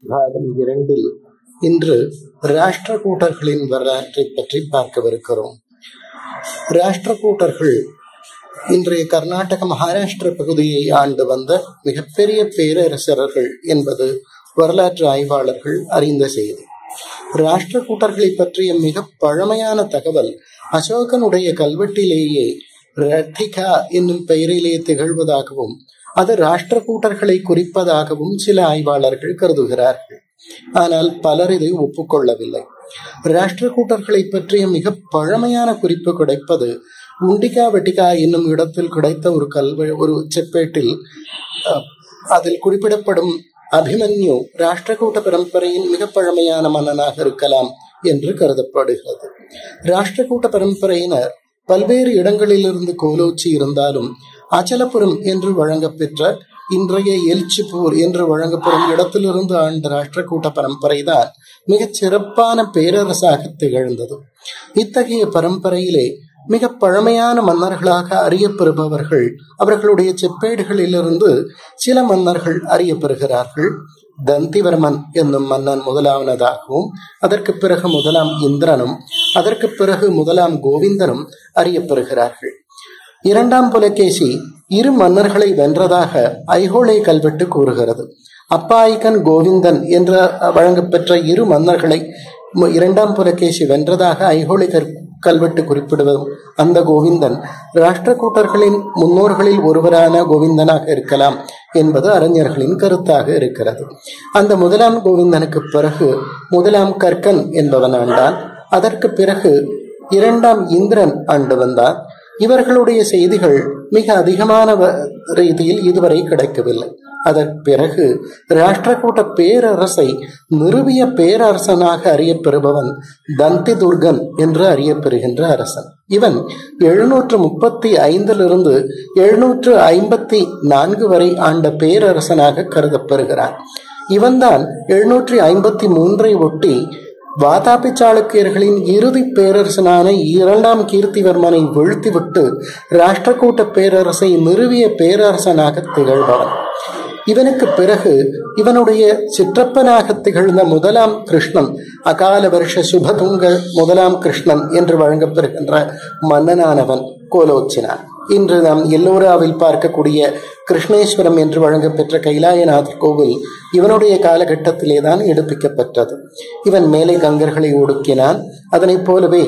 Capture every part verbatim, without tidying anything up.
பாகம் இரண்டில் இன்று ராஷ்டிரகூட்டர்களின் வரலாற்றை பற்றி பார்க்கவிருக்கிறோம். ராஷ்டிரகூட்டர்கள் இன்றைய கர்நாடக மகாராஷ்டிர பகுதியை ஆண்டு வந்த மிகப்பெரிய பேரரசர்கள் என்பது வரலாற்று ஆய்வாளர்கள் அறிந்த செய்தி. ராஷ்டிரகூட்டர்களை பற்றிய மிக பழமையான தகவல் அசோகனுடைய கல்வெட்டிலேயே ரத்திகா என்னும் பெயரிலே திகழ்வதாகவும் அது ராஷ்டிரகூட்டர்களை குறிப்பதாகவும் சில ஆய்வாளர்கள் கருதுகிறார்கள். ஆனால் பலர் இதை ஒப்புக்கொள்ளவில்லை. ராஷ்டிரகூட்டர்களை பற்றிய மிக பழமையான குறிப்பு கிடைப்பது உண்டிகா வெட்டிகா என்னும் இடத்தில் கிடைத்த ஒரு கல்வெ ஒரு செப்பேட்டில் அதில் குறிப்பிடப்படும் அபிமன்யு ராஷ்டிரகூட்ட பரம்பரையின் மிக பழமையான மன்னனாக இருக்கலாம் என்று கருதப்படுகிறது. ராஷ்டிரகூட்ட பரம்பரையினர் பல்வேறு இடங்களிலிருந்து கோலோச்சி இருந்தாலும் அச்சலபுரம் என்று வழங்கப்பெற்ற இன்றைய எல்ச்சிப்பூர் என்று வழங்கப்படும் இடத்திலிருந்து ஆண்ட ராஷ்டிரகூட்ட பரம்பரை தான் மிகச் சிறப்பான பேரரசாக திகழ்ந்தது. இத்தகைய பரம்பரையிலே மிக பழமையான மன்னர்களாக அறியப்பெறுபவர்கள் அவர்களுடைய செப்பேடுகளிலிருந்து சில மன்னர்கள் அறியப்பெறுகிறார்கள். தந்திவர்மன் என்னும் மன்னன் முதலாவனதாகவும் அதற்கு பிறகு முதலாம் இந்திரனும் அதற்கு பிறகு முதலாம் கோவிந்தனும் அறியப்பெறுகிறார்கள். இரண்டாம் புலகேசி இரு மன்னர்களை வென்றதாக ஐஹோளை கல்வெட்டு கூறுகிறது. அப்பாயிகன் கோவிந்தன் என்ற வழங்கப்பெற்ற இரு மன்னர்களை இரண்டாம் புலகேசி வென்றதாக ஐஹோளை கல்வெட்டு குறிப்பிடுவதும் அந்த கோவிந்தன் ராஷ்டிரகூட்டர்களின் முன்னோர்களில் ஒருவரான கோவிந்தனாக இருக்கலாம் என்பது அறிஞர்களின் கருத்தாக இருக்கிறது. அந்த முதலாம் கோவிந்தனுக்கு பிறகு முதலாம் கர்கன் என்பவன் ஆண்டான். அதற்கு பிறகு இரண்டாம் இந்திரன் ஆண்டு வந்தான். இவர்களுடைய செய்திகள் மிக அதிகமான ரீதியில் இதுவரை கிடைக்கவில்லை. அதற்கு பிறகு ராஷ்டிரகூட்ட பேரரசை நிறுவிய பேரரசனாக அறியப்பெறுபவன் தந்தி துர்கன் என்று அறியப்பெறுகின்ற அரசன். இவன் எழுநூற்று முப்பத்தி ஐந்திலிருந்து எழுநூற்று ஐம்பத்தி நான்கு வரை ஆண்ட பேரரசனாக கருதப்பெறுகிறான். இவன்தான் எழுநூற்றி ஐம்பத்தி மூன்றை ஒட்டி வாதாபி சாளுக்கியர்களின் இறுதி பேரரசனான இரண்டாம் கீர்த்திவர்மனை வீழ்த்திவிட்டு ராஷ்டிரகூட்ட பேரரசை நிறுவிய பேரரசனாக திகழ்பவன். இவனுக்கு பிறகு இவனுடைய சிற்றப்பனாக திகழ்ந்த முதலாம் கிருஷ்ணன் அகால வருஷ சுபதுங்க முதலாம் கிருஷ்ணன் என்று வழங்கப்பெறுகின்ற மன்னனானவன் கோலோச்சினான். இன்று நாம் எல்லோராவில் பார்க்கக்கூடிய கிருஷ்ணேஸ்வரம் என்று வழங்கப்பெற்ற கைலாயநாதர் கோவில் இவனுடைய காலகட்டத்திலேதான் எடுப்பிக்கப்பட்டது. இவன் மேலை கங்கர்களை ஒடுக்கினான். அதனைப் போலவே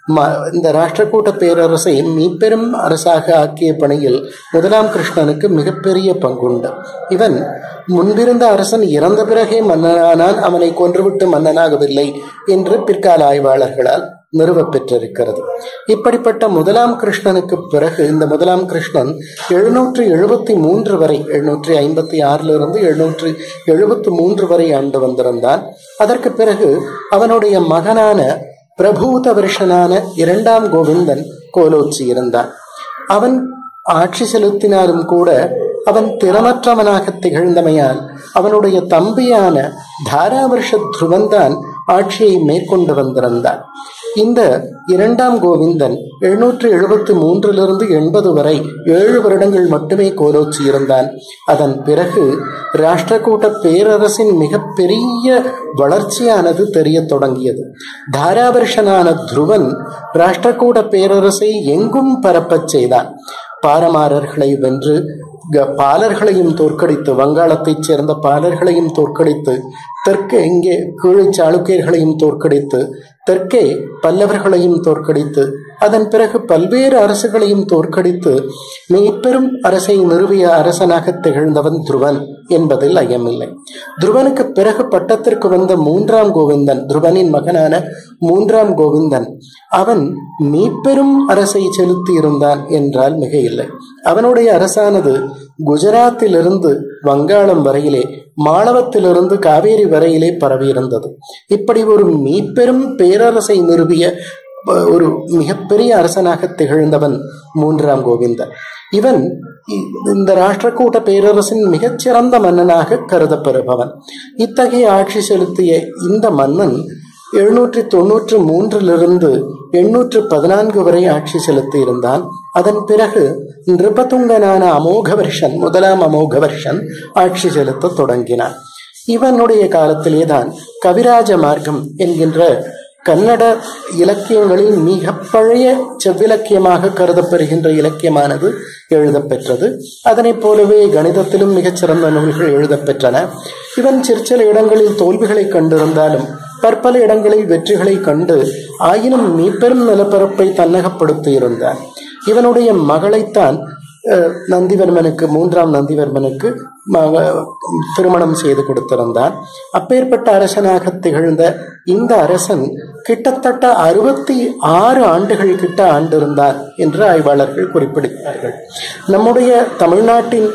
இந்த ராஷ்டிரகூட்ட பேரரசை மீப்பெரும் அரசாக ஆக்கிய பணியில் முதலாம் கிருஷ்ணனுக்கு மிகப்பெரிய பங்குண்டு. இவன் முன்பிருந்த அரசன் இறந்த பிறகே மன்னனானான், அவனை கொன்றுவிட்டு மன்னனாகவில்லை என்று பிற்கால ஆய்வாளர்களால் நிறுவ பெற்றிருக்கிறது. இப்படிப்பட்ட முதலாம் கிருஷ்ணனுக்கு பிறகு இந்த முதலாம் கிருஷ்ணன் எழுநூற்றி எழுபத்தி மூன்று வரை எழுநூற்றி ஐம்பத்தி ஆறிலிருந்து எழுநூற்றி எழுபத்தி மூன்று வரை ஆண்டு வந்திருந்தான். அதற்கு பிறகு அவனுடைய மகனான பிரபூத வருஷனான இரண்டாம் கோவிந்தன் கோலோச்சி இருந்தான். அவன் ஆட்சி செலுத்தினாலும் கூட அவன் திறமற்றவனாக திகழ்ந்தமையால் அவனுடைய தம்பியான தாராவர்ஷ துருவன்தான் ஆட்சியை மேற்கொண்டு வந்திருந்தான். இந்த இரண்டாம் கோவிந்தன் எழுநூற்று எழுபத்தி மூன்றிலிருந்து எண்பது வரை ஏழு வருடங்கள் மட்டுமே கோலோச்சி இருந்தான். அதன் பிறகு ராஷ்டிரகூட்ட பேரரசின் மிக பெரிய வளர்ச்சியானது தெரிய தொடங்கியது. தாராவர்ஷனான துருவன் ராஷ்டிரகூட்ட பேரரசை எங்கும் பரப்பச் செய்தான். பாரமாரர்களை வென்று பாலர்களையும் தோற்கடித்து வங்காளத்தைச் சேர்ந்த பாலர்களையும் தோற்கடித்து தெற்கே இங்கே கீழே சாளுக்கியர்களையும் தோற்கடித்து தெற்கே பல்லவர்களையும் தோற்கடித்து அதன் பிறகு பல்வேறு அரசுகளையும் தோற்கடித்து மிகப்பெரும் அரசை நிறுவிய அரசனாக திகழ்ந்தவன் துருவன் என்பதில் ஐயமில்லை. துருவனுக்கு பிறகு பட்டத்திற்கு வந்த மூன்றாம் கோவிந்தன், துருவனின் மகனான மூன்றாம் கோவிந்தன், அவன் மீப்பெரும் அரசை செலுத்தி இருந்தான் என்றால் மிக இல்லை. அவனுடைய அரசானது குஜராத்திலிருந்து வங்காளம் வரையிலே மாளவத்திலிருந்து காவேரி வரையிலே பரவியிருந்தது. இப்படி ஒரு மீப்பெரும் பேரரசை நிறுவிய ஒரு மிகப்பெரிய அரசனாக திகழ்ந்தவன் மூன்றாம் கோவிந்தன். இவன் இந்த ராஷ்டிரகூட்ட பேரரசின் மிகச்சிறந்த மன்னனாக கருதப்பெறுபவன். இத்தகைய ஆட்சி செலுத்திய இந்த மன்னன் எழுநூற்றி தொன்னூற்று மூன்றிலிருந்து எண்ணூற்று பதினான்கு வரை ஆட்சி செலுத்தி இருந்தான். அதன் பிறகு நிருபதுங்கனான அமோக வருஷன் முதலாம் அமோக வருஷன் ஆட்சி செலுத்த தொடங்கினான். இவனுடைய காலத்திலேதான் கவிராஜ மார்க்கம் என்கின்ற கன்னட இலக்கியங்களில் மிக பழைய செவ்விலக்கியமாக கருதப்பெறுகின்ற இலக்கியமானது எழுதப்பெற்றது. அதனை போலவே கணிதத்திலும் மிகச்சிறந்த நூல்கள் எழுதப்பெற்றன. இவன் சிற்சில இடங்களில் தோல்விகளை கண்டிருந்தாலும் பற்பல இடங்களில் வெற்றிகளை கண்டு ஆயினும் மீப்பெரும் நிலப்பரப்பை தன்னகப்படுத்தியிருந்தான். இவனுடைய மகளைத்தான் நந்திவர்மனுக்கு மூன்றாம் நந்திவர்மனுக்கு திருமணம் செய்து கொடுத்திருந்தான். அப்பேற்பட்ட அரசனாக திகழ்ந்த இந்த அரசன் கிட்டத்தட்ட அறுபத்தி ஆறு ஆண்டுகள் கிட்ட ஆண்டிருந்தான் என்று ஆய்வாளர்கள் குறிப்பிடுகிறார்கள். நம்முடைய தமிழ்நாட்டின்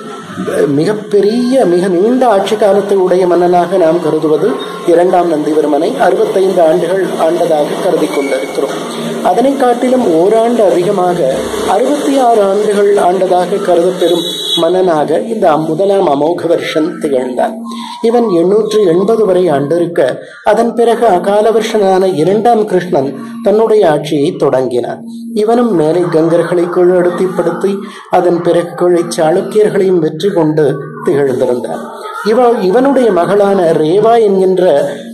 மிகப்பெரிய மிக நீண்ட ஆட்சி காலத்தை உடைய மன்னனாக நாம் கருதுவது இரண்டாம் நந்திவர்மனை அறுபத்தைந்து ஆண்டுகள் ஆண்டதாக கருதி கொண்டிருக்கிறோம். அதனை காட்டிலும் ஓராண்டு அதிகமாக அறுபத்தி ஆறு ஆண்டுகள் ஆண்டதாக கருதப்பெறும் மன்னனாக இந்த முதலாம் அமோகவர்ஷன் திகழ்ந்தான். இவன் எண்ணூற்று எண்பது வரை ஆண்டிருக்க அதன் பிறகு அகாலவர்ஷனான இரண்டாம் கிருஷ்ணன் தன்னுடைய ஆட்சியை தொடங்கினான். இவனும் மேலை கங்கர்களை கீழடுத்திப்படுத்தி அதன் பிறகு கீழே சாளுக்கியர்களையும் வெற்றி கொண்டு திகழ்ந்திருந்தான். இவ இவனுடைய மகளான ரேவா என்கின்ற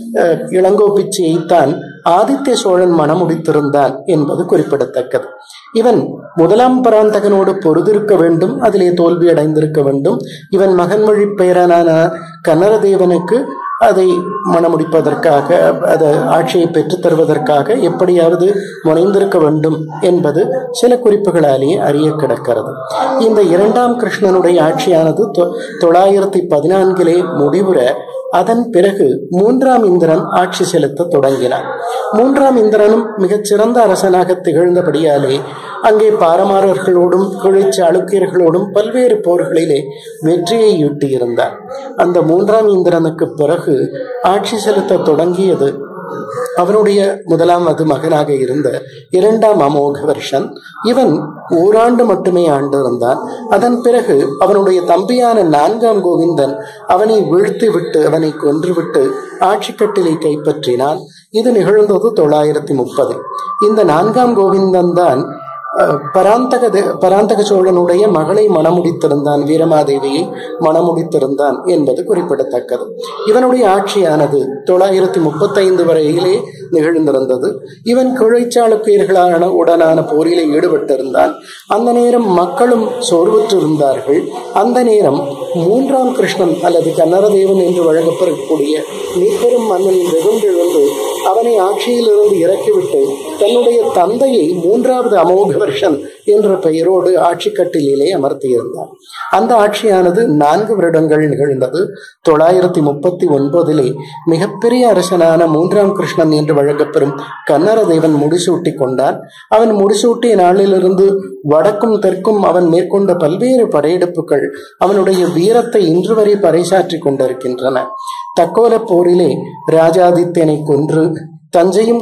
இளங்கோ பிச்சையைத்தான் ஆதித்ய சோழன் மணமுடித்திருந்தான் என்பது குறிப்பிடத்தக்கது. இவன் முதலாம் பராந்தகனோடு பொருதிருக்க வேண்டும், அதிலே தோல்வி அடைந்திருக்க வேண்டும். இவன் மகன்மொழி பேரனான கன்னரதேவனுக்கு அதை மணமுடிப்பதற்காக அதை ஆட்சியை பெற்றுத் தருவதற்காக எப்படியாவது முனைந்திருக்க வேண்டும் என்பது சில குறிப்புகளாலேயே அறிய கிடக்கிறது. இந்த இரண்டாம் கிருஷ்ணனுடைய ஆட்சியானது தொள்ளாயிரத்தி பதினான்கிலே முடிவுற அதன் பிறகு மூன்றாம் இந்திரன் ஆட்சி செலுத்த தொடங்கினான். மூன்றாம் இந்திரனும் மிகச்சிறந்த அரசனாக திகழ்ந்தபடியாலே அங்கே பாரமாரர்களோடும் கிழை சாளுக்கியர்களோடும் பல்வேறு போர்களிலே வெற்றியை ஈட்டியிருந்தார். அந்த மூன்றாம் இந்திரனுக்கு பிறகு ஆட்சி செலுத்த தொடங்கியது அவனுடைய முதலாவது மகனாக இருந்த இரண்டாம் அமோகவர்ஷன். இவன் ஓராண்டு மட்டுமே ஆண்டிருந்தான். அதன் பிறகு அவனுடைய தம்பியான நான்காம் கோவிந்தன் அவனை வீழ்த்தி விட்டு அவனை கொன்றுவிட்டு ஆட்சி கட்டிலை கைப்பற்றினான். இது நிகழ்ந்தது தொள்ளாயிரத்தி முப்பது. இந்த நான்காம் கோவிந்தன் தான் பராந்தக பராந்தக சோழனுடைய மகளை மணமுடித்திருந்தான், வீரமாதேவியை மணமுடித்திருந்தான் என்பது குறிப்பிடத்தக்கது. இவனுடைய ஆட்சியானது தொள்ளாயிரத்தி முப்பத்தி ஐந்து வரையிலே நிகழ்ந்திருந்தது. இவன் கிழை சாளுக்கியர்களான உடனான போரிலே ஈடுபட்டிருந்தான். அந்த நேரம் மக்களும் சோர்வுற்றிருந்தார்கள். அந்த நேரம் மூன்றாம் கிருஷ்ணன் அல்லது கன்னரதேவன் என்று வழங்கப்படக்கூடிய மீப்பெரும் மன்னன் வெகுண்டெழுந்து அவனை ஆட்சியிலிருந்து இறக்கிவிட்டு தன்னுடைய தந்தையை மூன்றாவது அமோகவர்ஷன் என்ற பெயரோடு ஆட்சி கட்டிலே அமர்த்தியிருந்தார். அந்த ஆட்சியானது நான்கு வருடங்கள் நிகழ்ந்தது. தொள்ளாயிரத்தி முப்பத்தி ஒன்பதிலே மிகப்பெரிய அரசனான மூன்றாம் கிருஷ்ணன் என்று வழங்கப்பெறும் கன்னரதேவன் முடிசூட்டி கொண்டான். அவன் முடிசூட்டிய நாளிலிருந்து வடக்கும் தெற்கும் அவன் மேற்கொண்ட பல்வேறு படையெடுப்புகள் அவனுடைய வீரத்தை இன்று வரை பறைசாற்றி கொண்டிருக்கின்றன. தக்கோல போரிலே ராஜாதித்யனை கொன்று தஞ்சையும்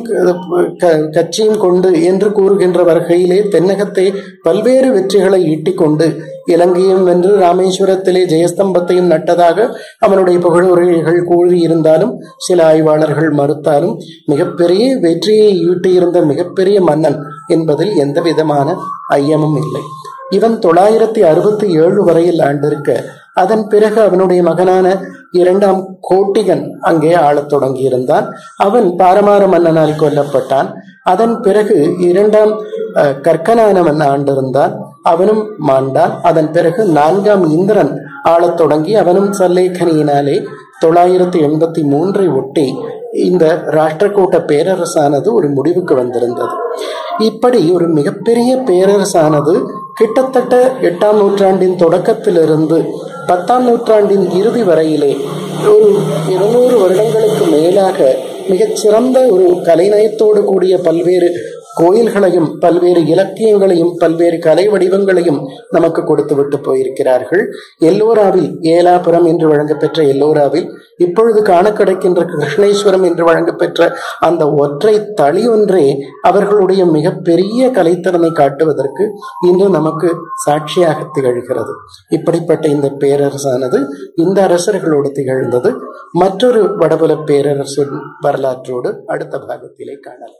கட்சியும் கொண்டு என்று கூறுகின்ற வகையிலே தென்னகத்தை பல்வேறு வெற்றிகளை ஈட்டிக்கொண்டு இலங்கையும் வென்று ராமேஸ்வரத்திலே ஜெயஸ்தம்பத்தையும் நட்டதாக அவனுடைய புகழுரைகள் கூறியிருந்தாலும் சில ஆய்வாளர்கள் மறுத்தாலும் மிகப்பெரிய வெற்றியை ஈட்டியிருந்த மிகப்பெரிய மன்னன் என்பதில் எந்த விதமான ஐயமும் இல்லை. இவன் தொள்ளாயிரத்தி அறுபத்தி ஏழு வரையில் ஆண்டிருக்க அதன் பிறகு அவனுடைய மகனான இரண்டாம் கோட்டிகன் அங்கே ஆளத் தொடங்கியிருந்தான். அவன் பாரமார மன்னனால் கொல்லப்பட்டான். அதன் பிறகு இரண்டாம் கற்கனானவன் ஆண்டிருந்தான். அவனும் மாண்டான். அதன் பிறகு நான்காம் இந்திரன் ஆளத் தொடங்கி அவனும் சல்லேகனியினாலே தொள்ளாயிரத்தி எண்பத்தி மூன்றை ஒட்டி இந்த ராஷ்டிரகூட்ட பேரரசானது ஒரு முடிவுக்கு வந்திருந்தது. இப்படி ஒரு மிகப்பெரிய பேரரசானது கிட்டத்தட்ட எட்டாம் நூற்றாண்டின் தொடக்கத்திலிருந்து பத்தாம் நூற்றாண்டின் இறுதி வரையிலே ஒரு இருநூறு வருடங்களுக்கு மேலாக மிகச்சிறந்த ஒரு கலைநயத்தோடு கூடிய பல்வேறு கோயில்களையும் பல்வேறு இலக்கியங்களையும் பல்வேறு கலை வடிவங்களையும் நமக்கு கொடுத்து விட்டு போயிருக்கிறார்கள். எல்லோராவில் ஏலாபுரம் என்று வழங்கப்பெற்ற எல்லோராவில் இப்பொழுது காண கிடைக்கின்ற கிருஷ்ணேஸ்வரம் என்று வழங்கப்பெற்ற அந்த ஒற்றை தளி ஒன்றே அவர்களுடைய மிகப்பெரிய கலைத்திறனை காட்டுவதற்கு இன்று நமக்கு சாட்சியாக திகழ்கிறது. இப்படிப்பட்ட இந்த பேரரசானது இந்த அரசர்களோடு திகழ்ந்தது. மற்றொரு வடபுல பேரரசின் வரலாற்றோடு அடுத்த பாகத்திலே காணலாம்.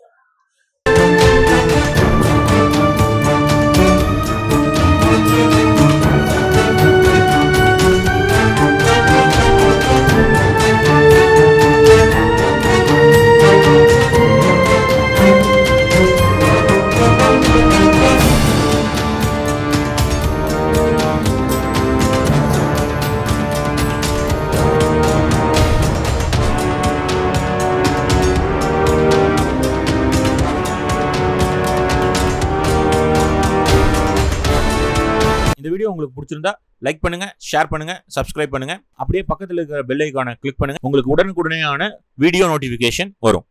இந்த வீடியோ உங்களுக்கு பிடிச்சிருந்தா லைக் பண்ணுங்க, ஷேர் பண்ணுங்க, சப்ஸ்கிரைப் பண்ணுங்க. அப்படியே பக்கத்தில் இருக்கிற பெல் ஐகானை கிளிக் பண்ணுங்க. உங்களுக்கு உடனுக்குடனேயான வீடியோ நோட்டிபிகேஷன் வரும்.